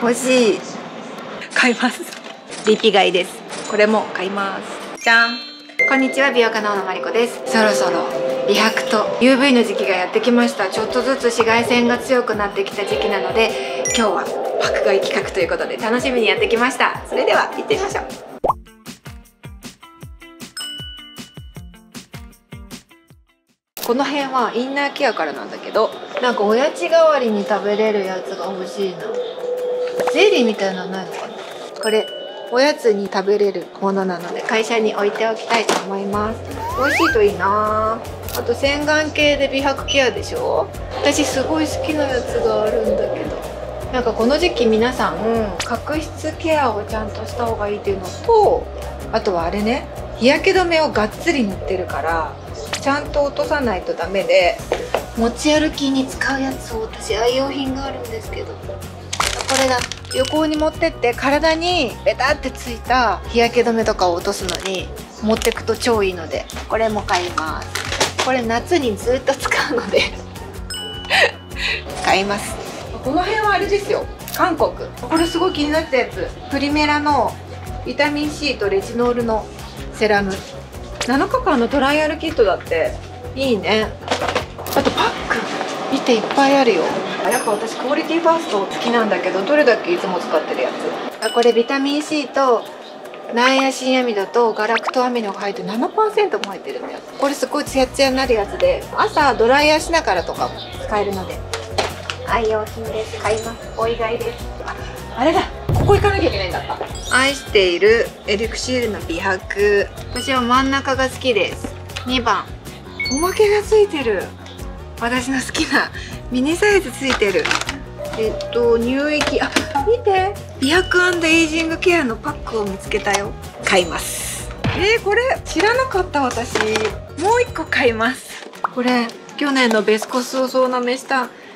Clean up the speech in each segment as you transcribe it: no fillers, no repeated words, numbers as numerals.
欲しい。買います。リピ買いです。これも買います。じゃん。こんにちは、美容家の小野真理子です。そろそろ美白と UV の時期がやってきました。ちょっとずつ紫外線が強くなってきた時期なので、今日は爆買い企画ということで楽しみにやってきました。それでは行ってみましょう。この辺はインナーケアからなんだけど、なんかおやつ代わりに食べれるやつが欲しいな。ゼリーみたいなのないのかな。これおやつに食べれるものなので会社に置いておきたいと思います。美味しいといいな。あと洗顔系で美白ケアでしょ。私すごい好きなやつがあるんだけど、なんかこの時期皆さん角質ケアをちゃんとした方がいいっていうのと、あとはあれね、日焼け止めをがっつり塗ってるからちゃんと落とさないとダメで、持ち歩きに使うやつを私愛用品があるんですけど、これだ。旅行に持ってって体にベタってついた日焼け止めとかを落とすのに持ってくと超いいので、これも買います。これ夏にずっと使うので買います。この辺はあれですよ、韓国。これすごい気になったやつ、プリメラのビタミン C とレジノールのセラム7日間のトライアルキットだって。いいね。あとパック見ていっぱいあるよ。やっぱ私クオリティファースト好きなんだけど、どれだけいつも使ってるやつ。これビタミン C とナイアシンアミドとガラクトアミノが入って 7% も入ってるんだよ。これすごいツヤツヤになるやつで、朝ドライヤーしながらとかも使えるので愛用品です。買います。お意外です。あれだ、ここ行かなきゃいけないんだった。愛しているエリクシールの美白。私は真ん中が好きです。2番おまけがついてる。私の好きなミニサイズついてる。乳液、あ、見て、美白&エイジングケアのパックを見つけたよ。買います。これ知らなかった私。もう1個買います。これ去年のベスコスを総なめした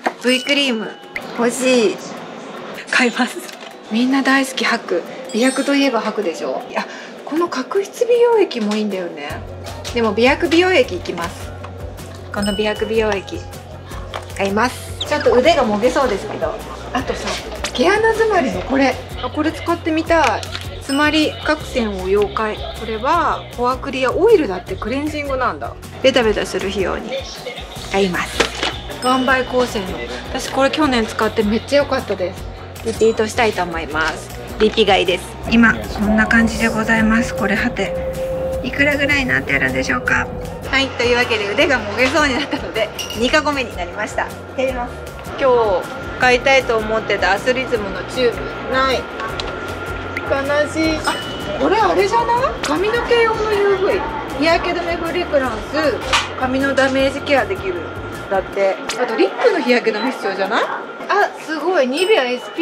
V クリーム。欲しい。買います。みんな大好き白。美白といえば白でしょ。いや、この角質美容液もいいんだよね。でも美白美容液いきます。この美白美容液買います。ちょっと腕がもげそうですけど。あとさ、毛穴詰まりのこれ使ってみたい。詰まり角栓を溶解。これはコアクリアオイルだって、クレンジングなんだ。ベタベタする費用に買います。岩盤光線の、私これ去年使ってめっちゃ良かったです。リピートしたいと思います。リピ買いです。今こんな感じでございます。これはていくらぐらいになってるんでしょうか。はい、というわけで腕がもげそうになったので2カゴ目になりました。減ります。今日買いたいと思ってたアスリズムのチューブない。悲しい。あ、これあれじゃない？髪の毛用の UV 日焼け止めフレグランス、髪のダメージケアできるだって。あとリップの日焼け止め必要じゃない？あ、すごい。ニベア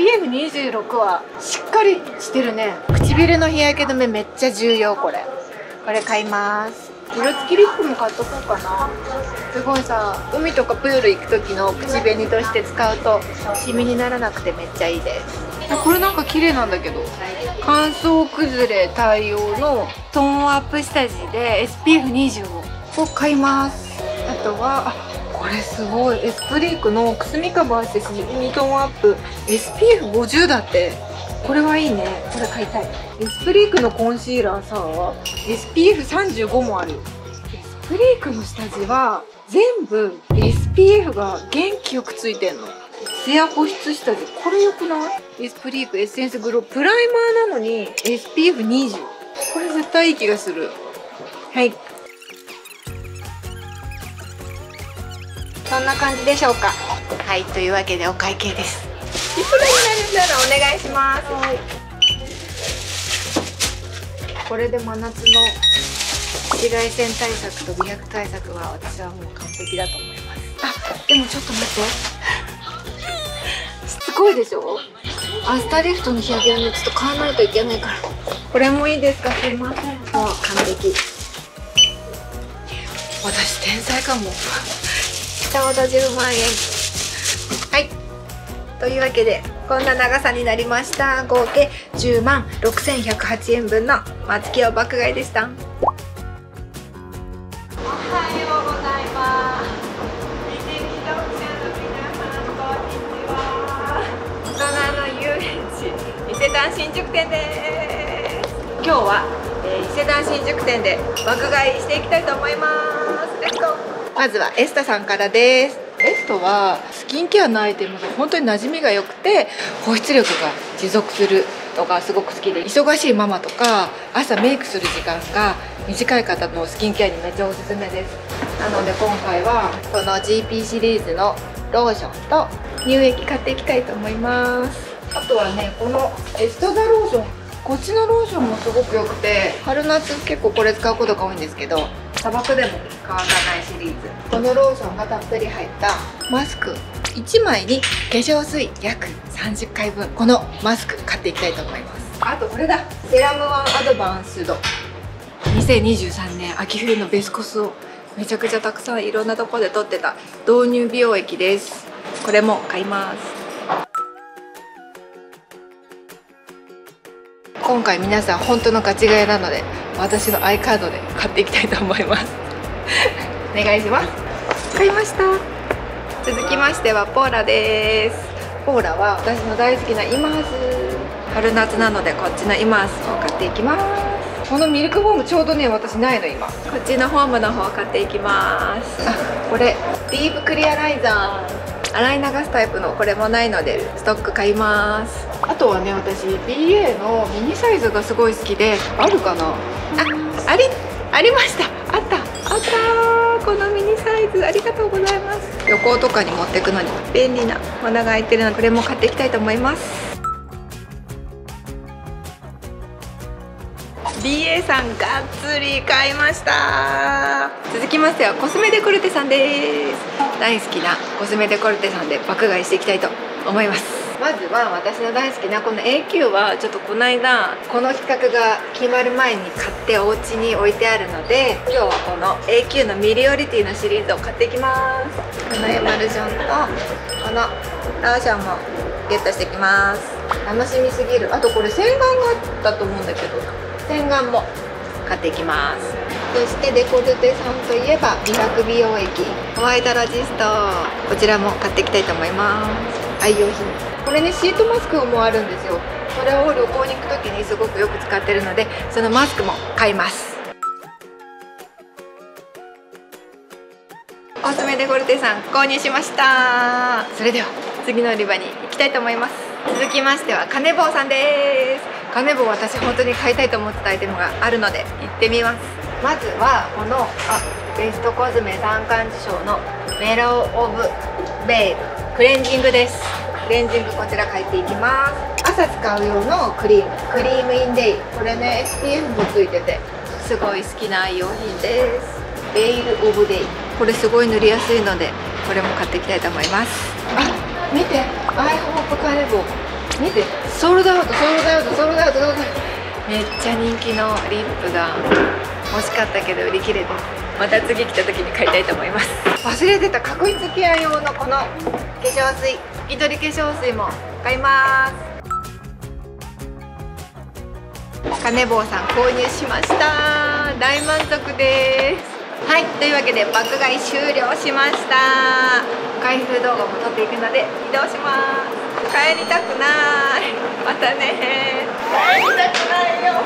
SPF26 はしっかりしてるね。唇の日焼け止めめっちゃ重要。これ買います。色付きリップも買っとこうかな。すごいさ、海とかプール行く時の口紅として使うとシミにならなくてめっちゃいいです。これなんか綺麗なんだけど、乾燥崩れ対応のトーンアップ下地で SPF25 を買います。あとはこれすごい、エスプリークのくすみカバーしてシミトーンアップ SPF50 だって。これはいいね。これ買いたい。エスプリークのコンシーラーさ SPF35 もある。エスプリークの下地は全部 SPF が元気よくついてんの。ツヤ保湿下地、これよくない？エスプリークエッセンスグロープライマーなのに SPF20。 これ絶対いい気がする。はい、そんな感じでしょうか。はい、というわけでお会計です。いくらになるんだろう。お願いします。はい、これで真夏の紫外線対策と美白対策は私はもう完璧だと思います。あ、でもちょっと待って、しつこいでしょ。アスタリフトの日焼け止めちょっと買わないといけないから。これもいいですか？すいません。もう完璧。私天才かも。ちょうど10万円。はい、というわけでこんな長さになりました。合計10万6108円分の松清爆買いでした。おはようございます。美的読者の皆さん、こんにちは。大人の遊園地新宿店です。今日は、伊勢丹新宿店で爆買いしていきたいと思います。レッツゴー。まずはエスタさんからです。エストはスキンケアのアイテムが本当に馴染みが良くて保湿力が持続するのがすごく好きで、忙しいママとか朝メイクする時間が短い方のスキンケアにめっちゃおすすめです。なので今回はこの GP シリーズのローションと乳液買っていきたいと思います。あとはね、このエストザローション、こっちのローションもすごく良くて、春夏結構これ使うことが多いんですけど、砂漠でも乾かないシリーズ。このローションがたっぷり入ったマスク1枚に化粧水約30回分、このマスク買っていきたいと思います。あとこれだ、セラムワンアドバンスド2023年秋冬のベスコスをめちゃくちゃたくさんいろんなところで撮ってた導入美容液です。これも買います。今回皆さん本当のガチ買いなので、私のアイカードで買っていきたいと思いますお願いします。買いました。続きましてはポーラです。ポーラは私の大好きなイマース、春夏なのでこっちのイマースを買っていきます。このミルクフォームちょうどね、私ないの今。こっちのフォームの方を買っていきます。あ、これディープクリアライザー、洗い流すタイプのこれもないのでストック買います。あとはね、私 BA のミニサイズがすごい好きで、あるかな、ありました。あったこのミニサイズありがとうございます。旅行とかに持っていくのに便利なものが入ってるので、これも買っていきたいと思います。BA さんがっつり買いました。続きましてはコスメデコルテさんです。大好きなコスメデコルテさんで爆買いしていきたいと思います。まずは私の大好きなこの AQ はちょっとこの間この企画が決まる前に買ってお家に置いてあるので、今日はこの AQ のミリオリティのシリーズを買っていきます。このエマルジョンとこのローションもゲットしていきます。楽しみすぎる。あとこれ洗顔があったと思うんだけど、洗顔も買っていきます。そしてデコルテさんといえば美白美容液ホワイトロジスト、こちらも買っていきたいと思います。愛用品、これねシートマスクもあるんですよ。これを旅行に行く時にすごくよく使ってるので、そのマスクも買います。コスメデコルテさん購入しました。それでは次の売り場に行きたいと思います。続きましてはカネボウさんです。カネボウ、私本当に買いたいと思ってたアイテムがあるので行ってみます。まずはこのベストコスメ3冠受賞のメロウオブベイルクレンジングです。クレンジング、こちら買っていきます。朝使う用のクリームインデイ、これね SPF もついててすごい好きな愛用品です。ベイルオブデイ、これすごい塗りやすいのでこれも買っていきたいと思います。あ、見て、アイホープカネボウ見て、ソールドアウトめっちゃ人気のリップが欲しかったけど売り切れて、また次来た時に買いたいと思います。忘れてた、角質ケア用のこの化粧水、拭き取り化粧水も買います。カネボウさん購入しました。大満足です。はい、というわけで爆買い終了しました。開封動画も撮っていくので移動します。帰りたくない。またね。帰りたくないよ。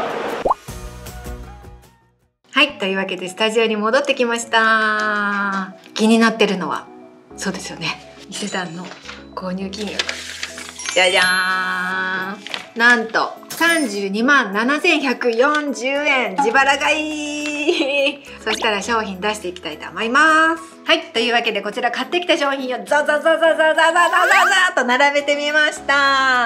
はい、というわけでスタジオに戻ってきました。気になってるのはそうですよね、伊勢丹の購入金額、じゃじゃーん、なんと32万7140円、自腹買いそしたら商品出していきたいと思います。はい、というわけでこちら買ってきた商品をザザザザザザザザザと並べてみました。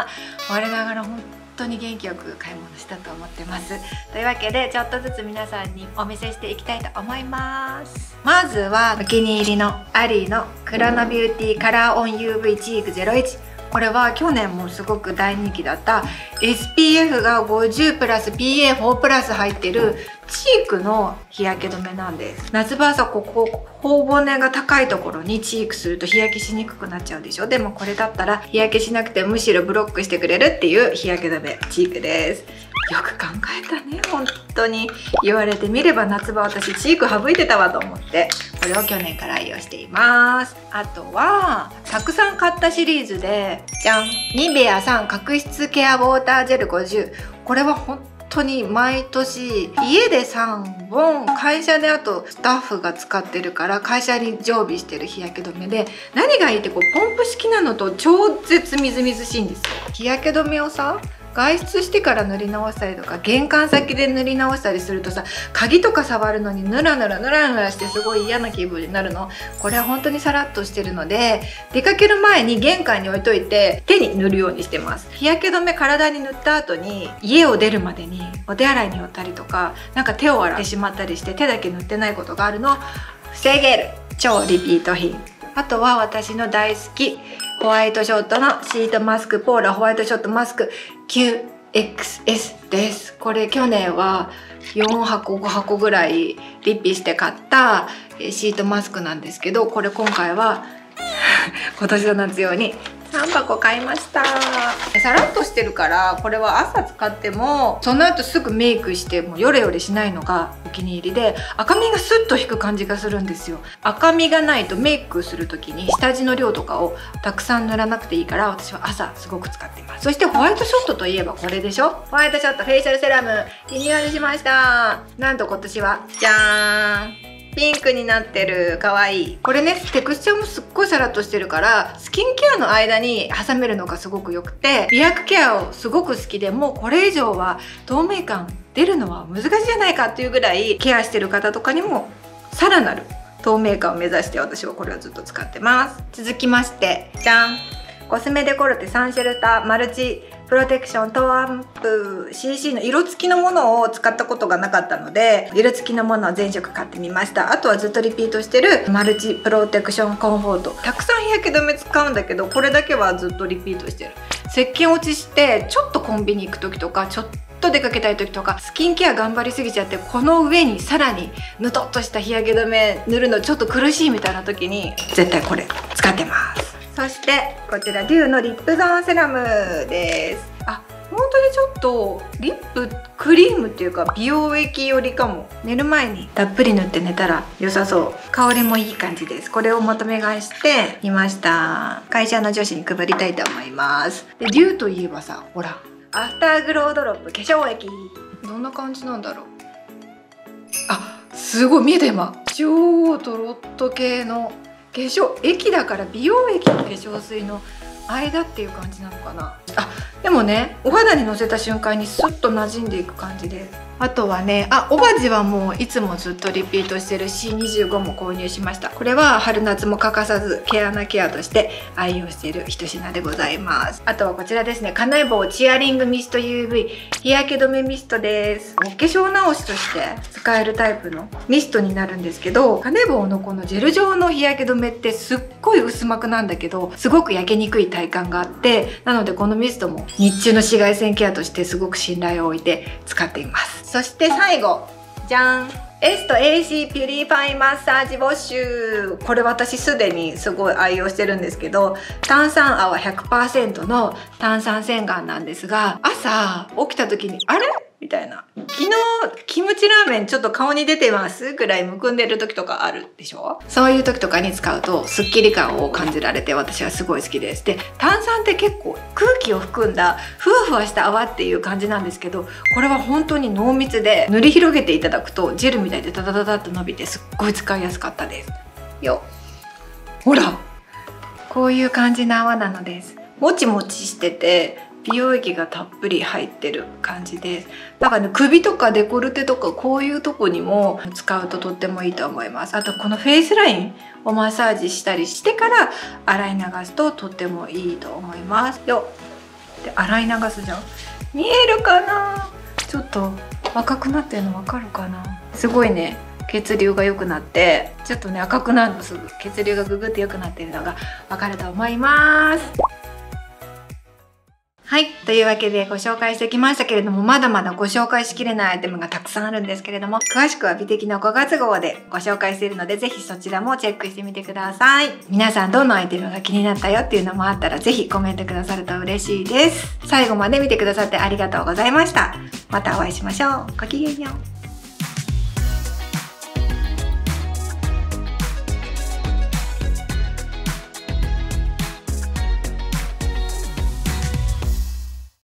我ながら本当に元気よく買い物したと思ってます。というわけでちょっとずつ皆さんにお見せしていきたいと思います。まずはお気に入りのアリーのクロノビューティーカラーオン UV チーク01、これは去年もすごく大人気だった SPF が50プラス PA4 プラス入ってるチークの日焼け止めなんです。夏場はさ、ここ頬骨が高いところにチークすると日焼けしにくくなっちゃうでしょ。でもこれだったら日焼けしなくてむしろブロックしてくれるっていう日焼け止めチークです。 よく考えたね、本当に。言われてみれば夏場私チーク省いてたわと思って、これを去年から愛用しています。あとはたくさん買ったシリーズで、じゃん、ニベアさん角質ケアウォータージェル50。これは本当に毎年家で3本、会社であとスタッフが使ってるから会社に常備してる日焼け止めで、何がいいってこうポンプ式なのと超絶みずみずしいんですよ。日焼け止めをさ、外出してから塗り直したりとか玄関先で塗り直したりするとさ、鍵とか触るのにヌラヌラしてすごい嫌な気分になるの。これは本当にサラッとしてるので、出かける前に玄関に置いといて手に塗るようにしてます。日焼け止め体に塗った後に家を出るまでにお手洗いに寄ったりとか、なんか手を洗ってしまったりして手だけ塗ってないことがあるのを防げる超リピート品。あとは私の大好きホワイトショットのシートマスク、ポーラホワイトショットマスク 9XS です。これ去年は4箱5箱ぐらいリピして買ったシートマスクなんですけど、これ今回は今年の夏用に3箱買いました。さらっとしてるからこれは朝使ってもその後すぐメイクしてもヨレヨレしないのがお気に入りで、赤みがスッと引く感じがするんですよ。赤みがないとメイクする時に下地の量とかをたくさん塗らなくていいから、私は朝すごく使っています。そしてホワイトショットといえばこれでしょ。ホワイトショットフェイシャルセラムリニューアルしました。なんと今年はじゃーん、ピンクになってる。かわいい。これね、テクスチャーもすっごいサラッとしてるからスキンケアの間に挟めるのがすごく良くて、美白ケアをすごく好きで、もうこれ以上は透明感出るのは難しいじゃないかっていうぐらいケアしてる方とかにもさらなる透明感を目指して私はこれをずっと使ってます。続きましてじゃん、コスメデコルテサンシェルタマルチプロテクショントーンアップ CC の色付きのものを使ったことがなかったので、色付きのものを全色買ってみました。あとはずっとリピートしてるマルチプロテクションコンフォート。たくさん日焼け止め使うんだけど、これだけはずっとリピートしてる。石鹸落ちしてちょっとコンビニ行く時とか、ちょっと出かけたい時とかスキンケア頑張りすぎちゃって、この上にさらにぬとっとした日焼け止め塗るのちょっと苦しいみたいな時に絶対これ使ってます。そしてこちらデューのリップゾーンセラムです。あ、本当にちょっとリップクリームっていうか美容液よりかも。寝る前にたっぷり塗って寝たら良さそう。香りもいい感じです。これをまとめ買いしてみました。会社の女子に配りたいと思います。でデューといえばさ、ほらアフターグロードロップ化粧液、どんな感じなんだろう。あ、すごい見えた今。超トロット系の化粧液だから、美容液と化粧水の間っていう感じなのかな。あ、でもね、お肌にのせた瞬間にスッと馴染んでいく感じで。あとはね、オバジはもういつもずっとリピートしてる C25 も購入しました。これは春夏も欠かさず毛穴ケアとして愛用している一品でございます。あとはこちらですね、カネボウチアリングミスト UV 日焼け止めミストです。お化粧直しとして使えるタイプのミストになるんですけど、カネボウのこのジェル状の日焼け止めってすっごい薄膜なんだけど、すごく焼けにくい体感があって、なのでこのミストも日中の紫外線ケアとしてすごく信頼を置いて使っています。そして最後じゃん、エスト AC ピュリファイマッサージウォッシュ。これ私すでにすごい愛用してるんですけど、炭酸泡 100% の炭酸洗顔なんですが、朝起きた時にあれみたいな、昨日キムチラーメンちょっと顔に出てますぐらいむくんでる時とかあるでしょ。そういう時とかに使うとスッキリ感を感じられて私はすごい好きです。で炭酸って結構空気を含んだふわふわした泡っていう感じなんですけど、これは本当に濃密で塗り広げていただくとジェルみたいでタタタタっと伸びてすっごい使いやすかったですよ。ほらこういう感じの泡なのです。もちもちしてて美容液がたっぷり入ってる感じです。だからね、首とかデコルテとかこういうとこにも使うととってもいいと思います。あとこのフェイスラインをマッサージしたりしてから洗い流すととってもいいと思いますよ。で洗い流すじゃん、見えるかな、ちょっと赤くなってるの分かるかな。すごいね血流が良くなってちょっとね赤くなるの、すぐ血流がググって良くなってるのが分かると思います。 はい。というわけでご紹介してきましたけれども、まだまだご紹介しきれないアイテムがたくさんあるんですけれども、詳しくは美的の5月号でご紹介しているので、ぜひそちらもチェックしてみてください。皆さんどのアイテムが気になったよっていうのもあったら、ぜひコメントくださると嬉しいです。最後まで見てくださってありがとうございました。またお会いしましょう。ごきげんよう。